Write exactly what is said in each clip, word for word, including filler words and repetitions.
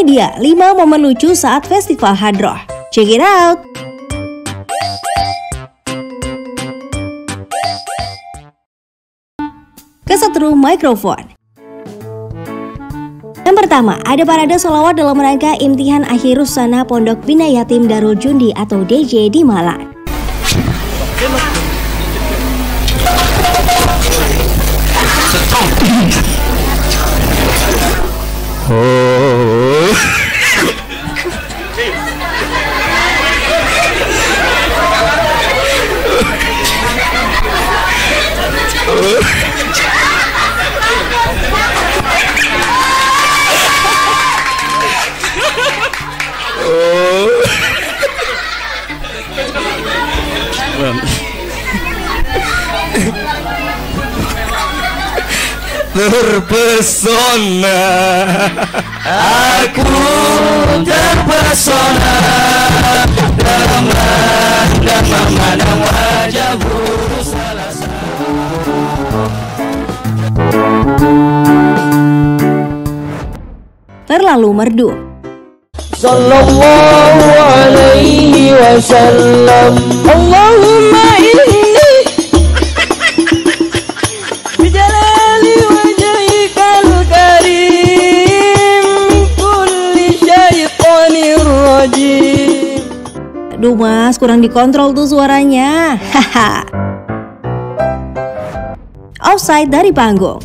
dia lima momen lucu saat Festival Hadroh. Check it out! Kesetrum mikrofon. Yang pertama, ada parade sholawat dalam rangka Imtihan Akhirus Sana Pondok Bina Yatim Darul Jundi atau D J di Malang. Oh. Terpesona, aku terpesona dengan dan memandang wajah buruk salah satu. Terlalu merdu. Sallallahu alaihi wasallam. Allahumma inni bijalali wajhikal karim kulli syaitanir rajim. Aduh mas, kurang dikontrol tuh suaranya. Haha. Offside dari panggung.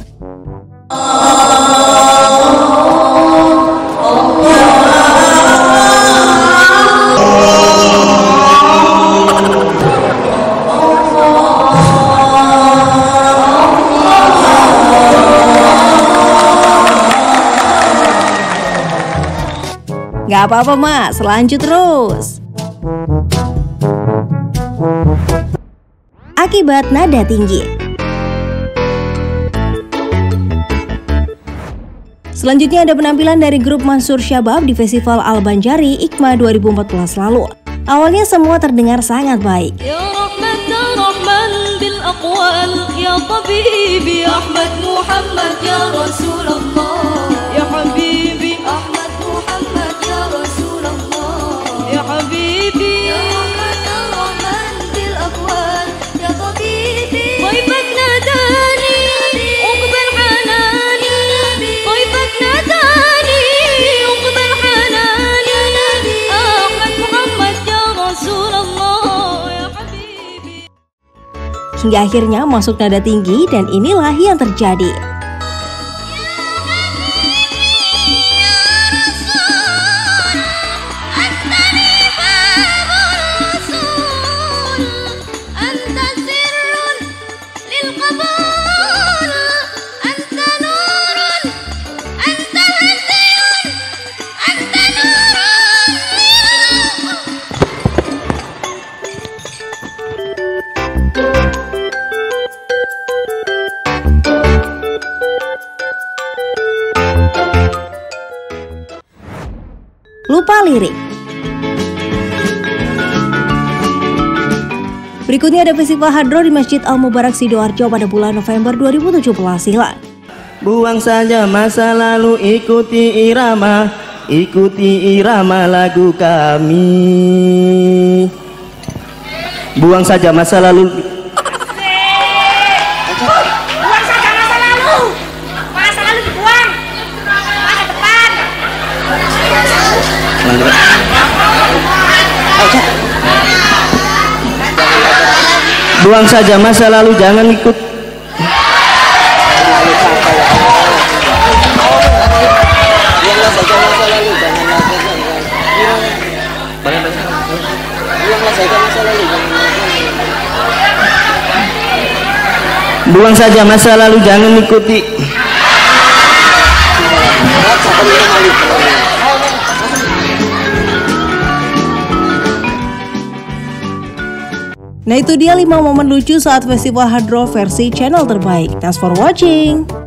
Gak apa-apa mas, lanjut terus. Akibat nada tinggi. Selanjutnya ada penampilan dari grup Mansur Syabab di Festival Al-Banjari I K M A dua ribu empat belas lalu. Awalnya semua terdengar sangat baik. Ya Rahman, ya Rahman bil aqwal, ya Tabibi Ahmad Muhammad ya Rasulullah, ya Habibi Ahmad Muhammad ya Rasulullah, ya Habibi ya Rahman, ya Rahman bil aqwal, ya Tabibi Taifak nadani uqbal hanani, Taifak nadani uqbal hanani, Ahmad Muhammad ya Rasulullah, ya Habibi. Hingga akhirnya masuk nada tinggi dan inilah yang terjadi. Lupa lirik. Berikutnya ada Festival Hadroh di Masjid Al-Mubarak Sidoarjo pada bulan November dua ribu tujuh belas silam. Buang saja masa lalu, ikuti irama, ikuti irama lagu kami. Buang saja masa lalu. Buang saja masa lalu. Masa lalu dibuang. Masa depan. Buang saja masa lalu, jangan ikut. Buang saja masa lalu, jangan ikuti. Nah itu dia lima momen lucu saat Festival Hadroh versi channel terbaik. Thanks for watching.